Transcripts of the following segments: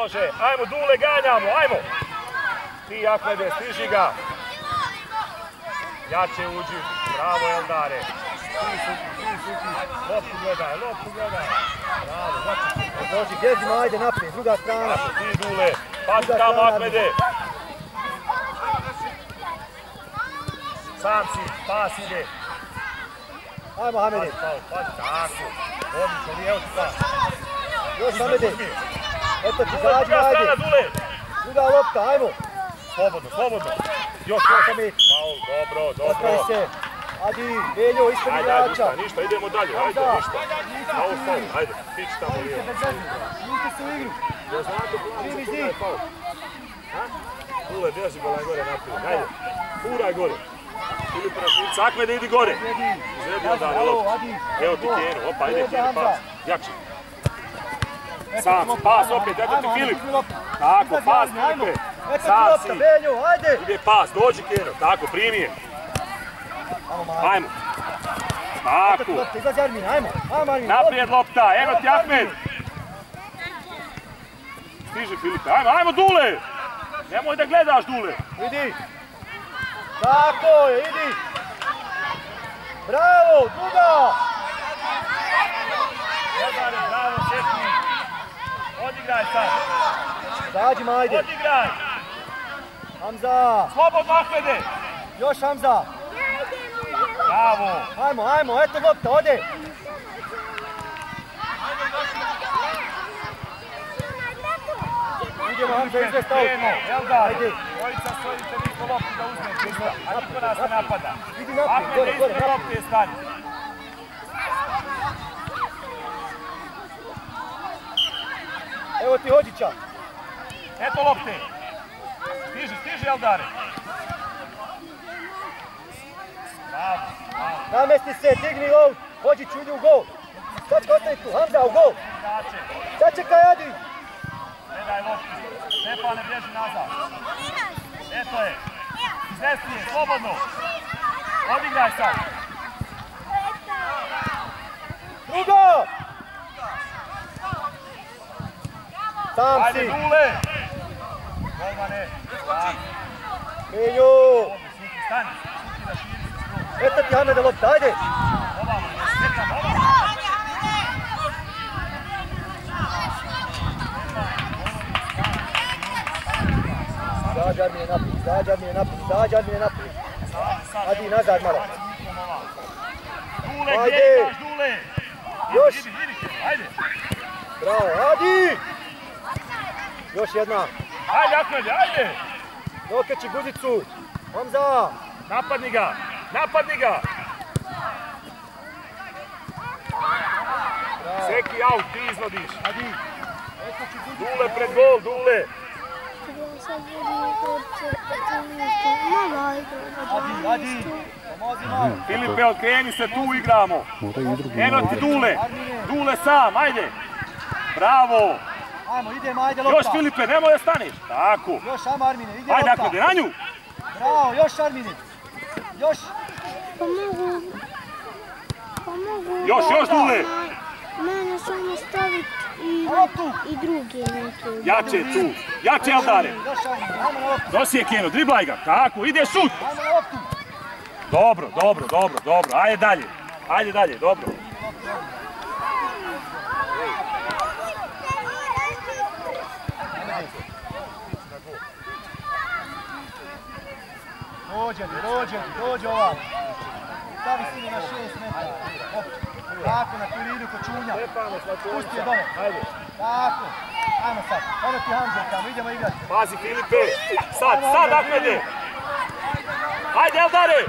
Može, ajmo Dule, ganjamo, ajmo! Ti Ahmede, stiži ga! Jače uđi, bravo Eldare! Loptu gledaj, bravo, znači! Dođi, gdjezimo, ajde naprijed, druga strana! Tako, ti Dule, pazi tamo Ahmede! Sam si, pas ide! Ajmo Hamede! Pazi, tako! Odlično, nije evo ti pas! Još Hamede! Eto ti, zađi, ajde! Druga lopta, ajmo! Slobodno! Još Hamid! Dobro! Otkaj se! Adi, Veljo, ispred igrača! Ajde, ništa, idemo dalje, ajde, ništa! Ajde, pići tamo lijevo! Niste se u igru! Ja znate, Čim iz njih! Dule, drži ga gore naprijed, ajde! Furaj gore! Filip Rašnica, Ahmede, idi gore! Izredi Eldare, loptu! Evo ti Kenu, opa, ide Kenu, pas! Jakši! Sam, pas opet, eto ti Filip! Tako, pas Filipe! Sam si! Ide pas, dođi Keno, tako, primi je! Ajmo! Tako! Naprijed lopta, evo ti Ahmed! Stiži Filipe, ajmo Dule! Nemoj da gledaš Dule! Idi! Tako je, idi! Bravo, druga! Bravo, Seki! Odigraj sad! Zađi, ajde! Odigraj! Hamza! Slobodno Ahmede! Još Hamza! Bravo! Ajmo, eto lopta, ode! Idemo Hamza izvest auto! Eldar! Dvojica stojite niko loptu da uzmete, a niko nas ne napada. Idi naprijed, gore, ispred lopte stani. Evo ti Hođića! Eto lopte! Stiži Eldare! Bravo! Namesti se, digni lov! Hođić, udi u gol! Sad će ostaje tu, Hamza u gol! Sad čekaj, Adi! Gledaj loptu! Stefane, bježi nazad! Eto je! Izvestnije, slobodno! Odigraj sad! Druga! Sam si! Ajde, Dule! Golmane! Menju! Stani! Eto ti Hameda lopta, ajde! Zađi Armine naprijed! Adi, nazad malo! Dule, gdje igraš, Dule? Još! Ajde! Bravo, Adi! Još jedna! Ajde, Ahmede, ajde! Dokeći guzicu! Hamza! Napadni ga! Seki aut, ti izvodiš! Dule pred gol, Dule! Adi! Pomozi malo! Filipe, okreni se, tu igramo! Eno ti Dule sam, ajde! Bravo! Ajmo, idemo, ajde lopta! Još Filipe, nemoj da staneš! Tako! Još Armine, ide lopta! Ajde, Ahmede, na nju! Bravo, još Armine! Još! Još Dule! Mene samo staviti i druge neke. Jače tu! Jače Eldare! Nosi je Keno, driblaj ga! Tako, ide šut! Dobro! Ajde dalje, dobro! Dođe ova. Stavi sine na 6 metara. Tako, na kuridu kod Čunja. Pusti je dole. Tako. Ajmo sad. Evo ti Hamza tamo, idemo igrati. Pazi Filipe. Sad Ahmede. Ajde Eldare.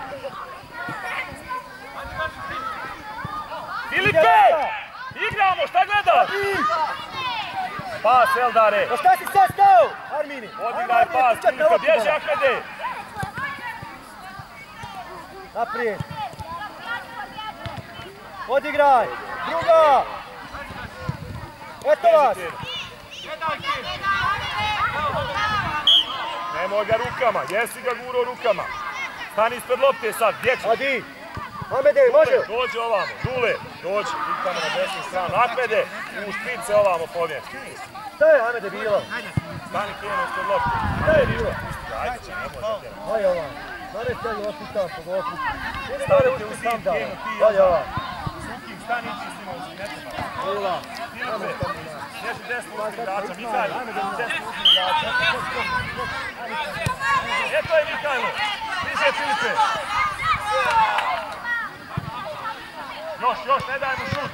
Filipe! Igramo, šta gledaš? Pas Eldare. Pa šta si sad stao, Armini? Odigraj pas, Filipe, bježi Ahmede. Naprijed. Odigraj. Druga. Eto vas. Nemoj ga rukama, jesi ga gurao rukama. Stani ispred lopte sad, gdje ćeš? Adi. Hamede, može! Dođi ovamo, Dule, dođi, tamo na desnu stranu, Ahmede, u špice ovamo pomjer. Šta je Hamede bilo? Stani Keno ispod lopte. Šta je bilo? Ajde će, nemoj da tjera. Ajde ovam, stane se i opitam po gopu. Stanite u zid, Keno, ti je Ajde ovam. Sukim, stani ići s njima u zid, ne treba. Ula. Filipe, ježi desnu uzmi igrača, Mihajlo, desnu uzmi igrača. Eto je Mihajlo, bliže Filipe. Još, ne daj mu šut.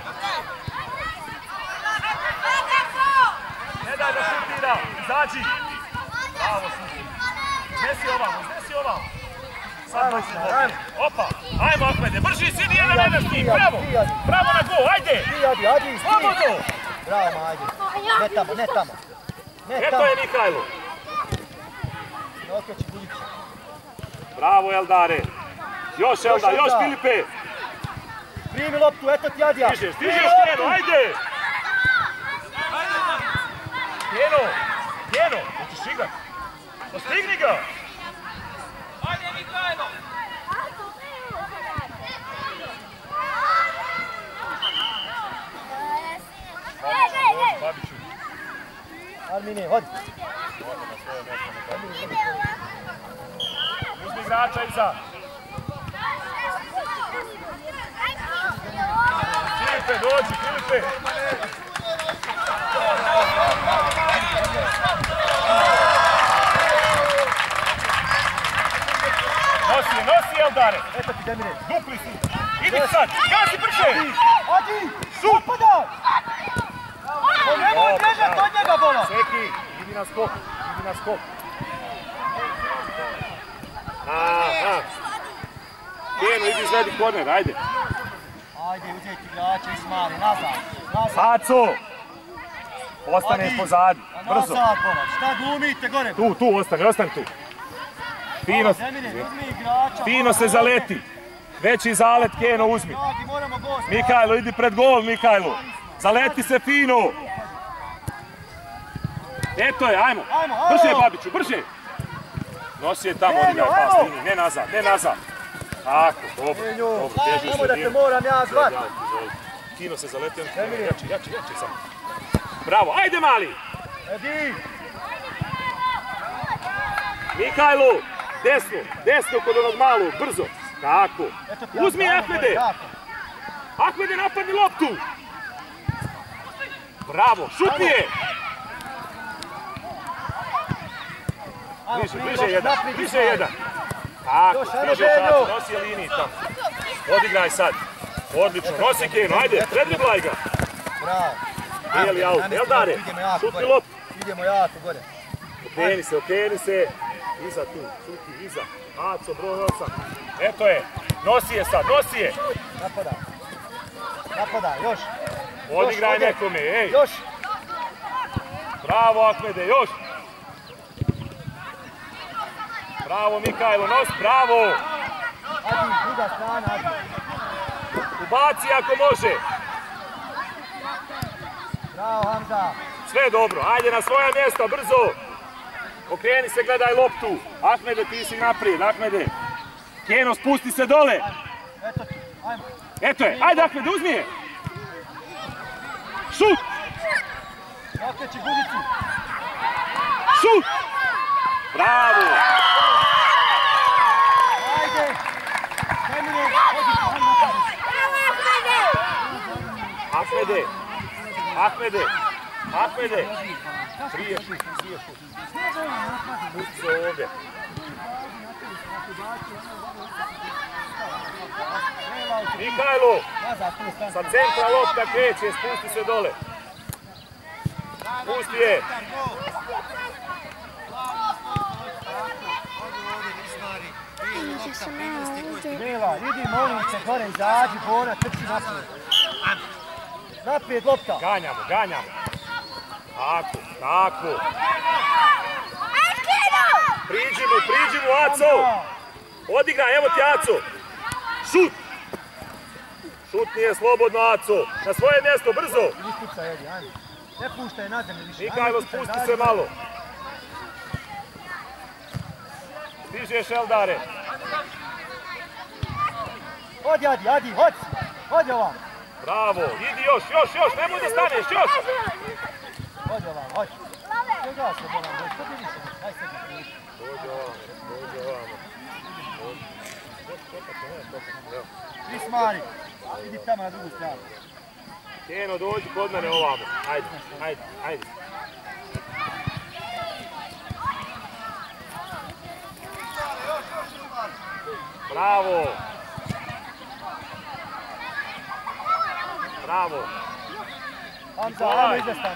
Ne daj da šutira, izađi. Bravo, Sukim. Iznesi ovamo. Sad doj se lopte. Opa, ajmo Ahmede, brži si, nije na mene stik, bravo. Bravo na gol, ajde. Adi, Slobodno. Bravo, ajde. Ne tamo. Eto je Mihajlo. Okreći Budić. Bravo Eldare. Još Eldar, još Filipe. Primi loptu, eto ti Adija. Stižeš Keno, ajde. Keno, hoćeš igrat? Postigni ga. Ajde Mihajlo. Babiću. Armine, hodi. Uzmi igrača iza. Filipe, dođi, Filipe. Nosi Eldare. Eto ti Demire. Dupli su. Idi sad, gazi brže. Adi, napada. Nemoj brežati od njega, bola. Seki, idi na skok. Aha. Keno, idi izvedi korner, ajde. Ajde, uzeti igrača Ismari, nazad. Aco! Ostaneš pozadi, brzo. Nazad, bola, šta glumite gore? Tu, ostani tu. Fino se zaleti. Veći zalet, Keno, uzmi. Mihajlo, idi pred gol, Mihajlo. Zaleti se fino. Eto je, ajmo. Brže, Babiću, brže. Nosi je tamo, odigraj pas, ne nazad. Tako, dobro, bježi u sredinu. Da te moram ja zvati. Kino se zaleti, jači samo. Bravo, ajde mali. Edi. Mihajlo, desno kod onog malog, brzo. Tako, uzmi Ahmede. Ahmede, napadni loptu. Bravo, šutni je. Bliže jedan. Tako, stiže Taco, nosi je liniji tamo. Odigraj sad. Odlično, nosi Keno, ajde, predriblaj ga. Bravo. Bijeli aut, Eldare, šutni loptu. Idemo jako gore. Okreni se. Iza tu, Suki, iza. Aco, broj 8. Eto je, nosi je sad, nosi je. Napada, još. Odigraj nekome, ej. Još. Bravo Ahmede, još. Bravo Mihajlo, bravo. Adi, druga strana, Adi. Ubaci ako može. Bravo Hamza. Sve dobro, ajde na svoja mjesta, brzo. Okreni se, gledaj loptu. Ahmede, ti si naprijed, Ahmede. Keno, spusti se dole. Eto ti, ajmo. Eto je, ajde Ahmede, uzmi je. Šut. Okreći Budiću. Šut. Bravo. Ajde. Demire, Ahmede. Prije šut. Pusti se ovdje. Mihajlo, sa centra lopta kreće, spusti se dole. Pusti je. Bela, idi molim se gore, izađi, Bora, trči naprijed. Naprijed lopta. Ganjamo. Tako. Priđi mu, Aco. Odigraj, evo ti Aco. Šut. Šut nije slobodno, Aco. Na svoje mjesto, brzo. Istica, Edi, ajmo. Ne puštaj na zemlju više. Mihajlo, spusti se malo. Stižeš Eldare. Hodi, Adi, hodi! Hodi ovam! Bravo, idi još, nemoj da staneš, još! Hodi ovam, hodi! Sjega se, bolam, dođi, to bi više, aj se ti. Dođi ovamo. Prismari, idi tamo na drugu stranu. Keno, dođi kod mene ovamo, ajde. Bravo! Hamza, ajmo izvestan,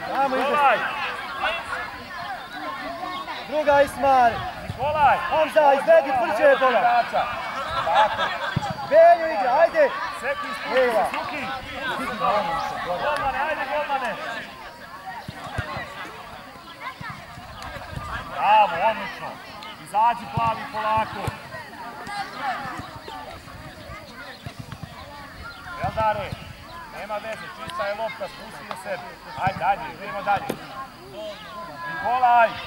Druga Ismari. Nikolaj! Hamza, izvedi tvrđe bola. Benjo igra, ajde! Seki, Suki! Golmane, ajde golmane! Bravo, odlično! Izađi plavi polako! Eldare, nema veze, čista je lopta, spusti je sebi. Ajde, idemo dalje. Nikolaj!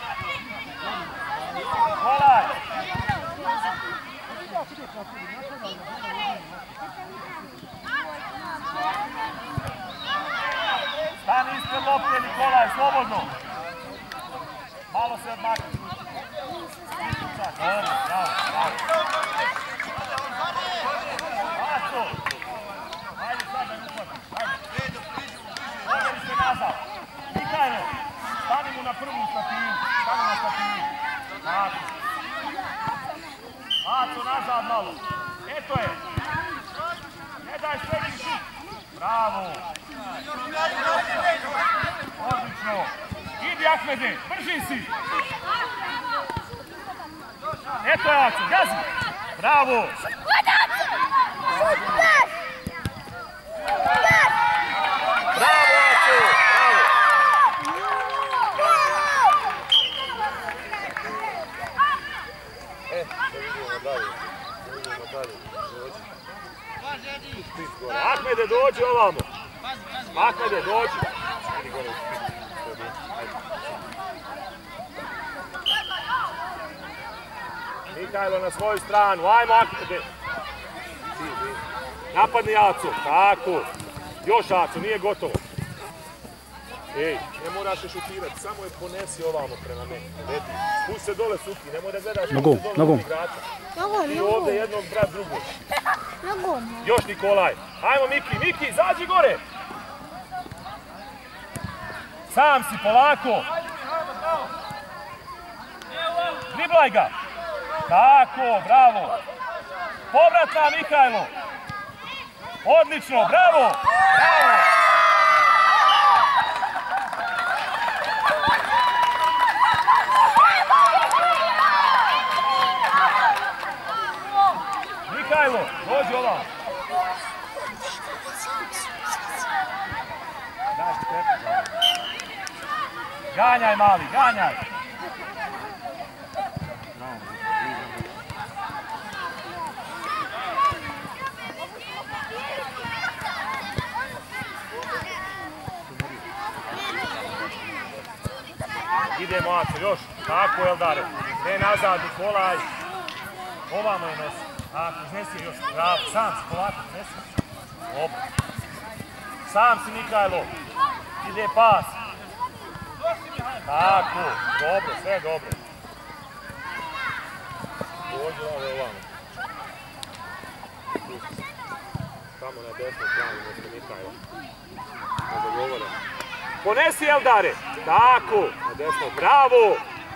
Stani ispred lopte, Nikolaj, slobodno. Malo se odmakni. Dobro, bravo. Paco! Ajde sad da upati. Odjeli se nazad. Mikajlo, stani mu na prvu stativu. Tako. Paco, nazad malo. Eto je. Ne daj srednji šut. Bravo. Odlično. Idi Ahmede, brži si. Eto je Aco, gazi. Bravo. Bravo Aco, bravo. Idemo dalje. Ahmede, dođi ovamo. Ahmede, dođi. Mikajlo na svoju stranu, ajmo Ahmede. Napadni Aco, tako. Još Aco, nije gotovo. Ej, ne moraš je šutirati, samo je ponesi ovamo prema meni. Spusti se dole Suki, nemoj da gledaš kako se dole od igrača. Ti ovdje jednog, brat drugog. Još Nikolaj. Ajmo Miki, izađi gore. Sam si, polako. Driblaj ga. Tako, bravo. Povratna Mikajlo. Odlično, bravo. Mikajlo, dođi ovamo. Ganjaj mali, ganjaj. Idemo Aco, još. Tako Eldare. Ne nazad, Nikolaj. Ovamo je nosi. Tako, iznesi je još. Bravo, sam si, polako, iznesi. Dobro. Sam si Mikajlo. Ide pas. Tako, dobro, sve dobro. Dođi ovamo. Tamo na desnoj strani, mjesto Mikajlo. Ne dogovore. Ponesi Eldare. Tako, na desnoj, bravo.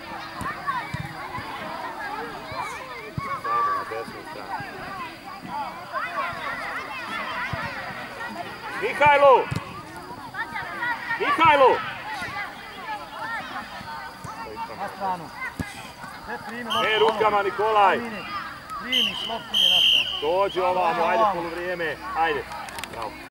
Samo na desnoj strani. Mikajlo! Na stranu. Ne rukama, Nikolaj. Primi, loptu je na stranu. Dođi ovamo, ajde poluvrijeme. Ajde. Bravo.